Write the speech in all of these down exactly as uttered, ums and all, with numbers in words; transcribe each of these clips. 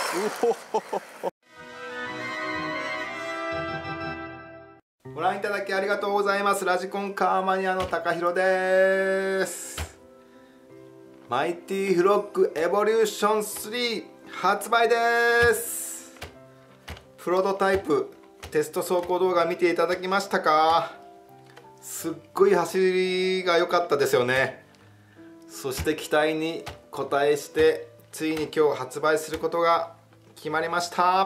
ご覧いただきありがとうございます。ラジコンカーマニアの高弘です。マイティフロッグエボリューションスリー発売です。プロトタイプテスト走行動画見ていただきましたか？すっごい走りが良かったですよね。そして期待に応えしてついに今日発売することが決まりました。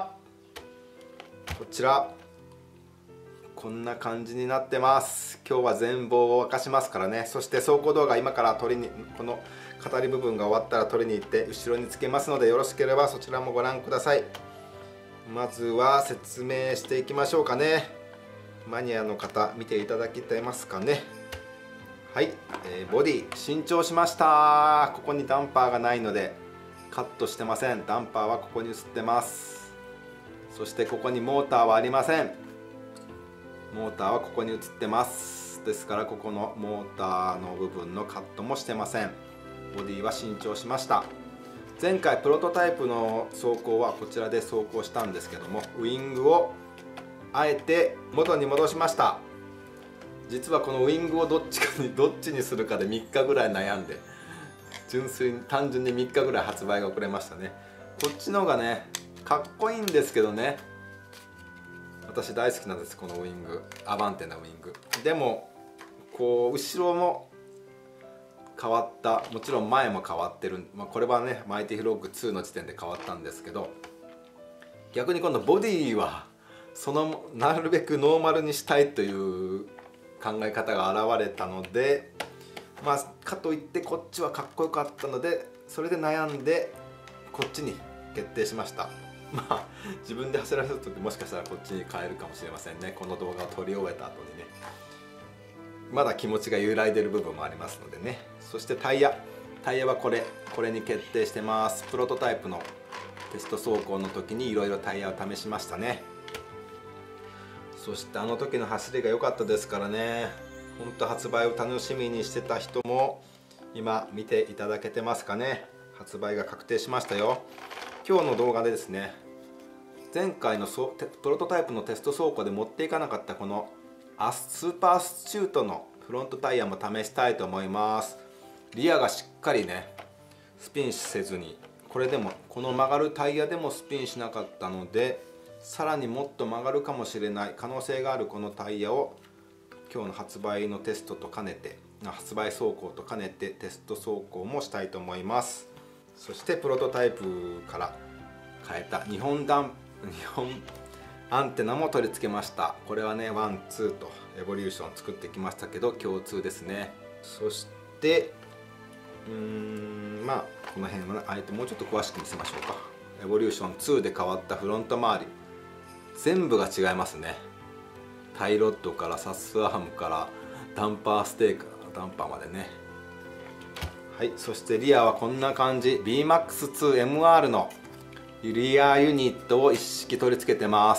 こちらこんな感じになってます。今日は全貌を明かしますからね。そして走行動画今から撮りにこの語り部分が終わったら撮りに行って後ろにつけますので、よろしければそちらもご覧ください。まずは説明していきましょうかね。マニアの方見ていただけてますかね。はい、えー、ボディ新調しました。ここにダンパーがないのでカットしてません。ダンパーはここに映ってます。そしてここにモーターはありません。モーターはここに映ってます。ですからここのモーターの部分のカットもしてません。ボディは新調しました。前回プロトタイプの走行はこちらで走行したんですけども、ウイングをあえて元に戻しました。実はこのウイングをどっちかにどっちにするかでみっかぐらい悩んで、純粋に単純にみっかぐらい発売が遅れましたね。こっちの方がねかっこいいんですけどね、私大好きなんです。このウイング、アバンテなウイングでもこう後ろも変わった、もちろん前も変わってる、まあ、これはねマイティフロッグツーの時点で変わったんですけど、逆に今度ボディはそのなるべくノーマルにしたいという考え方が現れたので、まあかといってこっちはかっこよかったので、それで悩んでこっちに決定しました。まあ自分で走らせる時もしかしたらこっちに変えるかもしれませんね。この動画を撮り終えた後にね、まだ気持ちが揺らいでる部分もありますのでね。そしてタイヤタイヤはこれこれに決定してます。プロトタイプのテスト走行の時にいろいろタイヤを試しましたね。そしてあの時の走りが良かったですからね、本当発売を楽しみにしてた人も今見ていただけてますかね。発売が確定しましたよ。今日の動画でですね、前回のプロトタイプのテスト走行で持っていかなかったこのアスーパースチュートのフロントタイヤも試したいと思います。リアがしっかりねスピンせずに、これでもこの曲がるタイヤでもスピンしなかったので、さらにもっと曲がるかもしれない可能性があるこのタイヤを今日の発売のテストと兼ねて、発売走行と兼ねてテスト走行もしたいと思います。そしてプロトタイプから変えた日本ダン日本アンテナも取り付けました。これはねワンツーとエボリューション作ってきましたけど共通ですね。そしてうーんまあこの辺は、ね、あえてもうちょっと詳しく見せましょうか。エボリューションツーで変わったフロント周り全部が違いますね。タイロッドからサスアームからダンパーステークダンパーまでね。はい、そしてリアはこんな感じ ビーマックスツーエムアール のリアユニットを一式取り付けてます。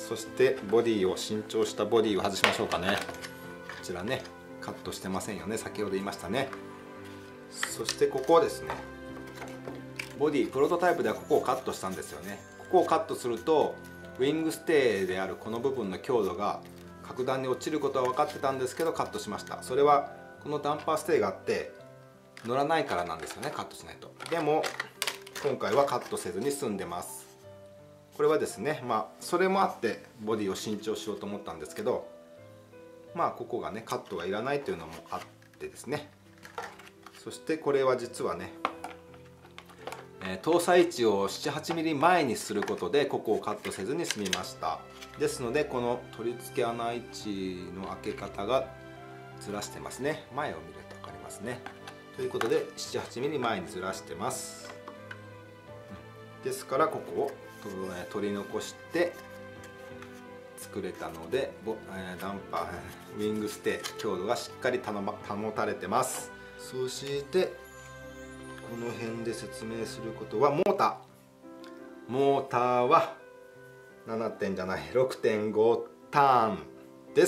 そしてボディを新調したボディを外しましょうかね。こちらねカットしてませんよね、先ほど言いましたね。そしてここですね、ボディプロトタイプではここをカットしたんですよね。ここをカットするとウイングステイであるこの部分の強度が格段に落ちることは分かってたんですけどカットしました。それはこのダンパーステイがあって乗らないからなんですよね、カットしないと。でも今回はカットせずに済んでます。これはですね、まあそれもあってボディを新調しようと思ったんですけど、まあここがねカットがいらないというのもあってですね。そしてこれは実はね、えー、搭載位置をななはちミリ前にすることでここをカットせずに済みました。ですのでこの取り付け穴位置の開け方がずらしてますね。前を見ると分かりますね。ということでななはちミリ前にずらしてます。ですからここを取り残して作れたので、ダンパーウィングステイ強度がしっかり保たれてます。そしてこの辺で説明することはモーターモーターはななてんじゃない ろくてんご ターンです。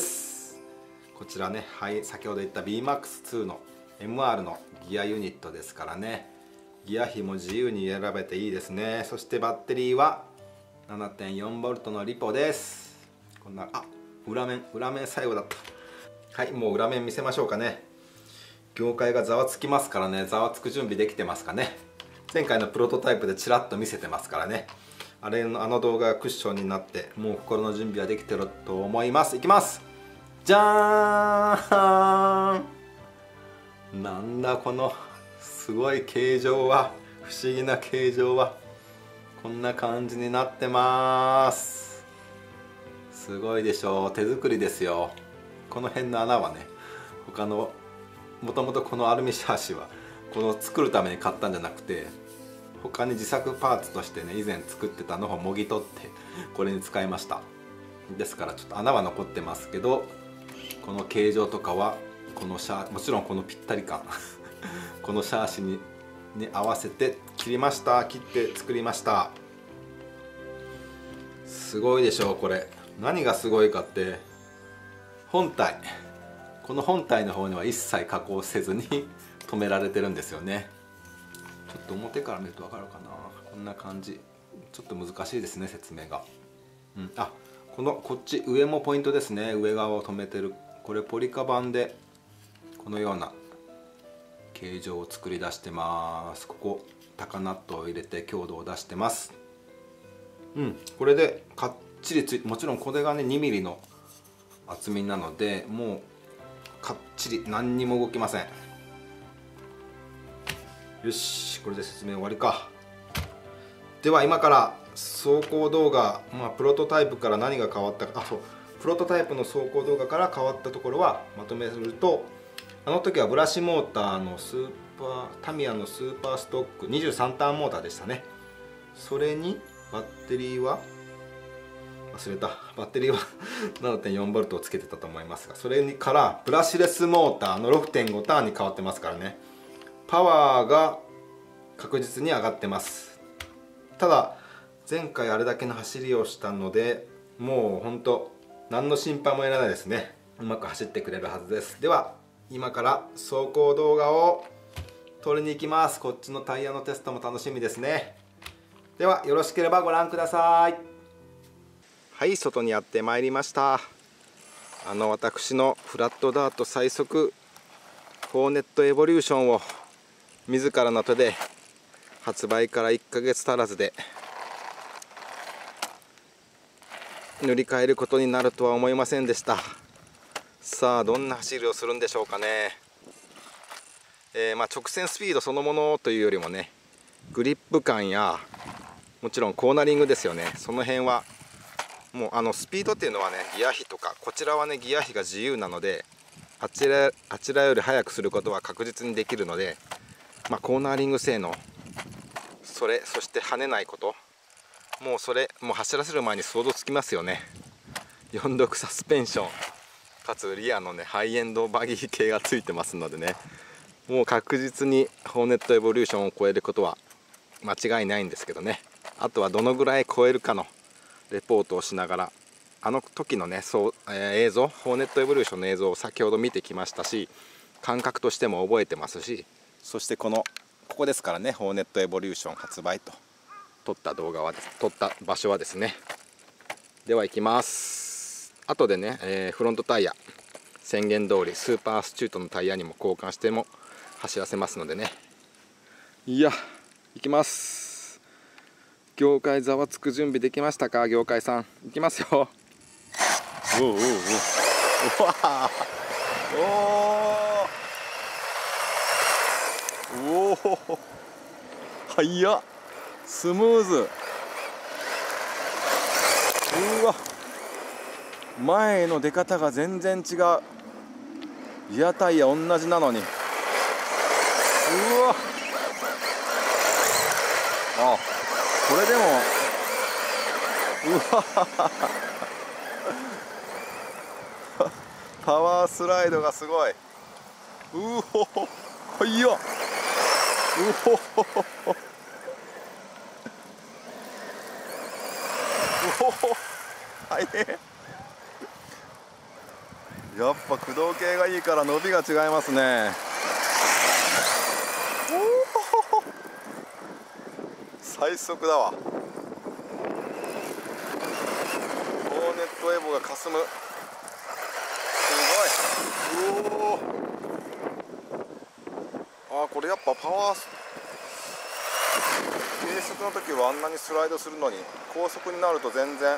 こちらね、はい、先ほど言った ビーマックスツー の エムアール のギアユニットですからね、 ギア比も自由に選べていいですね。そしてバッテリーは ななてんよんボルト のリポです。こんな、あ、裏面裏面最後だった。はい、もう裏面見せましょうかね。業界がざわつきますからね。ざわつく準備できてますかね。前回のプロトタイプでちらっと見せてますからね。あれのあの動画がクッションになって、もう心の準備はできてると思います。いきます。じゃーん。なんだこのすごい形状は、不思議な形状は。こんな感じになってます。すごいでしょう。手作りですよ。この辺の穴はね、他のもともとこのアルミシャーシはこの作るために買ったんじゃなくて、他に自作パーツとしてね、以前作ってたのをもぎ取ってこれに使いました。ですからちょっと穴は残ってますけど、この形状とかはこのシャー、もちろんこのぴったり感このシャーシにに合わせて切りました。切って作りました。すごいでしょう。これ何がすごいかって、本体、この本体の方には一切加工せずに止められてるんですよね。ちょっと表から見ると分かるかな。こんな感じ。ちょっと難しいですね、説明が。うん、あ、このこっち上もポイントですね。上側を止めてる。これポリカ板でこのような形状を作り出してます。ここ高ナットを入れて強度を出してます。うん、これでかっちりついて、もちろんこれがねにミリの厚みなので、もうかっちり何にも動きません。よし、これで説明終わりか。では今から走行動画、まあ、プロトタイプから何が変わったか、あ、そう、プロトタイプの走行動画から変わったところはまとめると、あの時はブラシモーターのスーパータミヤのスーパーストックにじゅうさんターンモーターでしたね。それにバッテリーは忘れた、バッテリーはななてんよんボルト をつけてたと思いますが、それからブラシレスモーターの ろくてんごターンに変わってますからね。パワーが確実に上がってます。ただ前回あれだけの走りをしたので、もうほんと何の心配もいらないですね。うまく走ってくれるはずです。では今から走行動画を撮りに行きます。こっちのタイヤのテストも楽しみですね。ではよろしければご覧ください。はい、外にやってまいりました。あの私のフラットダート最速ホーネットエボリューションを自らの手で発売からいっかげつ足らずで塗り替えることになるとは思いませんでした。さあどんな走りをするんでしょうかね。えー、まあ直線スピードそのものというよりもね、グリップ感やもちろんコーナリングですよね。その辺はもうあのスピードっていうのはね、ギア比とか、こちらはねギア比が自由なので、あちらあちらより速くすることは確実にできるので、まあ、コーナーリング性能、それそして跳ねないこと、もうそれもう走らせる前に想像つきますよね。よん独サスペンションかつリアのねハイエンドバギー系がついてますのでね、もう確実にホーネットエボリューションを超えることは間違いないんですけどね。あとはどのぐらい超えるかのレポートをしながら、あの時のねそう、えー、映像、ホーネットエボリューションの映像を先ほど見てきましたし、感覚としても覚えてますし、そしてこのここですからね、ホーネットエボリューション発売と撮った動画はです、撮った場所はですね。では行きます。後でね、えー、フロントタイヤ宣言通りスーパースチュートのタイヤにも交換しても走らせますのでね。いや行きます。業界ざわつく準備できましたか、業界さん。行きますよ。おおおおおわおおお速っ、スムーズ。うわ、前の出方が全然違う。リアタイヤ同じなのに、うわ、あ、これでもうわパワースライドがすごい。うほほはいよ、うほほほほうほほはいね。やっぱ駆動系がいいから伸びが違いますね。お最速だわ。ホーネットエボがかすむ。すごい。うおー、あー、これやっぱパワー低速の時はあんなにスライドするのに、高速になると全然、あ、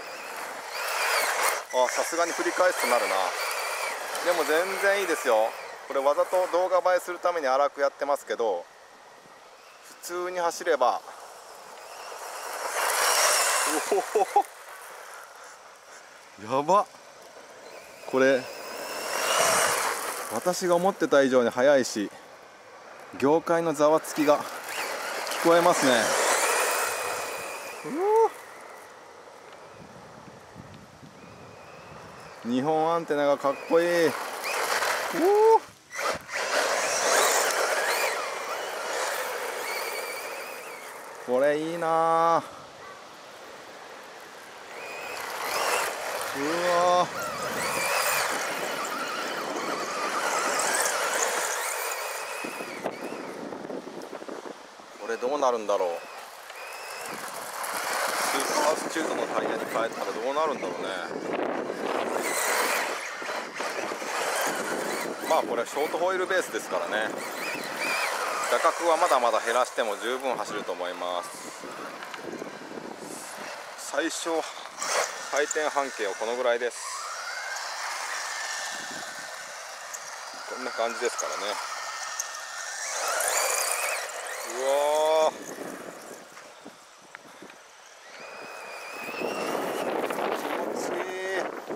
さすがに振り返すとなるな。でも全然いいですよ。これわざと動画映えするために荒くやってますけど、普通に走れば、おお、やば。これ私が思ってた以上に速いし、業界のざわつきが聞こえますね。日本アンテナがかっこいい。これいいなあ。うわ、これどうなるんだろう。スーパースチュートのタイヤに変えたらどうなるんだろうね。まあこれショートホイールベースですからね、打角はまだまだ減らしても十分走ると思います。最小回転半径はこのぐらいです。こんな感じですからね。うわー、気持ちいい。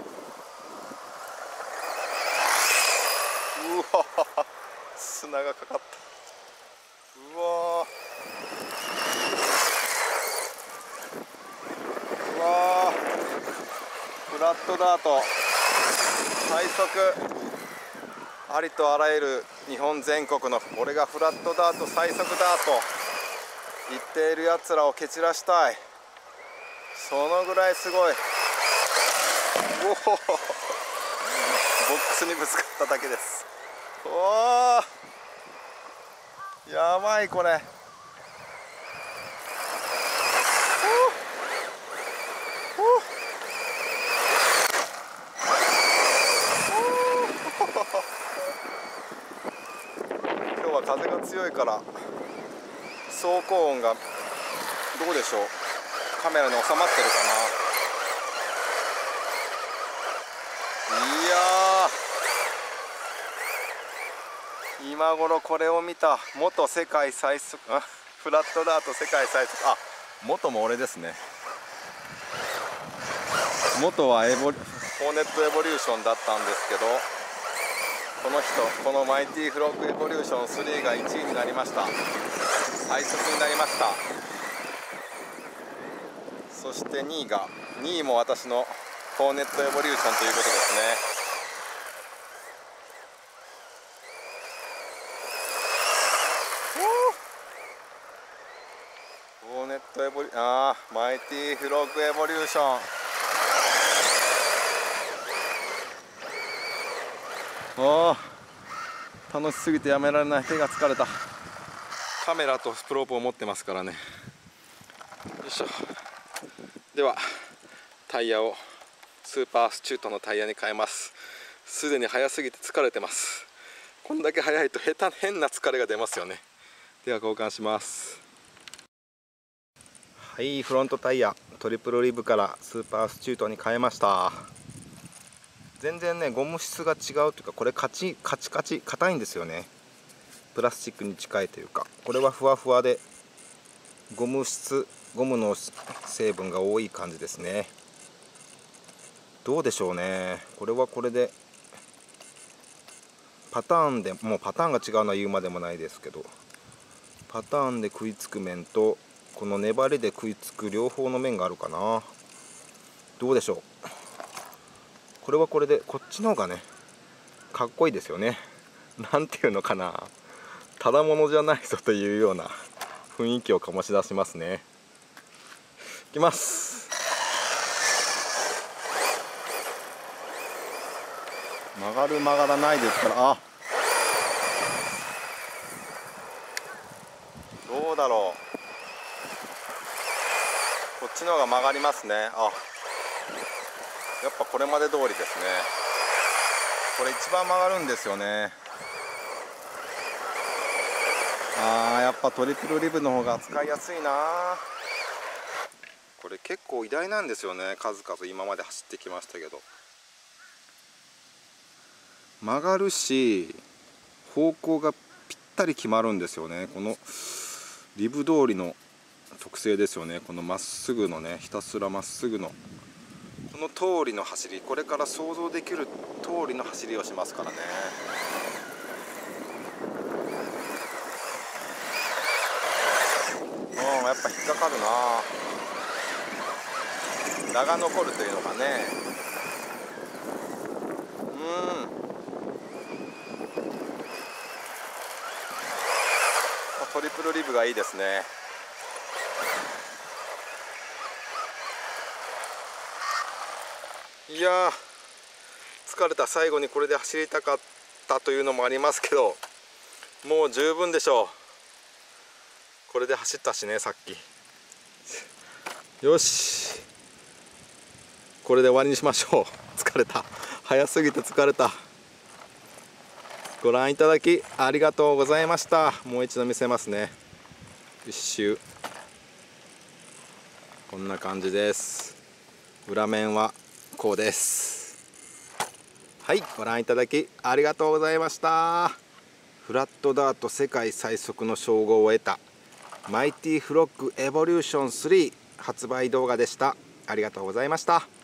うわー、砂がかかった。うわー、うわー、フラットダート最速。ありとあらゆる日本全国の俺がフラットダート最速だと言っているやつらを蹴散らしたい。そのぐらいすごい。おお、ボックスにぶつかっただけです。おお、やばいこれ。今日は風が強いから走行音がどうでしょう、カメラに収まってるかな。いやー、今頃これを見た元世界最速フラットダート世界最速、あ、元も俺ですね。元はエボホーネットエボリューションだったんですけど、この人、このマイティフロッグエボリューションスリーがいちいになりました。最速になりました。そしてにいがにいも私のホーネットエボリューションということですね。ホーネットエボリあーマイティフロッグエボリューション、おー、楽しすぎてやめられない。手が疲れた。カメラとスプロープを持ってますからね。よいしょ。ではタイヤをスーパースチュートのタイヤに変えます。すでに速すぎて疲れてます。こんだけ速いと下手変な疲れが出ますよね。では交換します。はい、フロントタイヤトリプルリブからスーパースチュートに変えました。全然ね、ゴム質が違うというか、これカチカチカチ硬いんですよね。プラスチックに近いというか、これはふわふわでゴム質ゴムの成分が多い感じですね。どうでしょうね。これはこれでパターンでもうパターンが違うのは言うまでもないですけど、パターンで食いつく面とこの粘りで食いつく両方の面があるかな。どうでしょう。これはこれでこっちの方がねかっこいいですよね。なんていうのかな、ただものじゃないぞというような雰囲気を醸し出しますね。いきます。曲がる曲がらないですから、あ、どうだろちの方が曲がりますね。あ、やっぱこれまで通りですね。これ一番曲がるんですよね。あー、やっぱトリプルリブの方が使いやすいな。これ結構偉大なんですよね。数々今まで走ってきましたけど、曲がるし方向がぴったり決まるんですよね。このリブ通りの特性ですよね。このまっすぐのね、ひたすらまっすぐのこの通りの走り、これから想像できる通りの走りをしますからね。うん、やっぱ引っかかるな。名が残るというのかね。うん、トリプルリブがいいですね。いやー、疲れた。最後にこれで走りたかったというのもありますけど、もう十分でしょう。これで走ったしね、さっき。よし、これで終わりにしましょう。疲れた。早すぎて疲れた。ご覧いただきありがとうございました。もう一度見せますね。一周こんな感じです。裏面はこうです。はい、ご覧いただきありがとうございました。フラットダート世界最速の称号を得たマイティフロッグエボリューションスリー発売動画でした。ありがとうございました。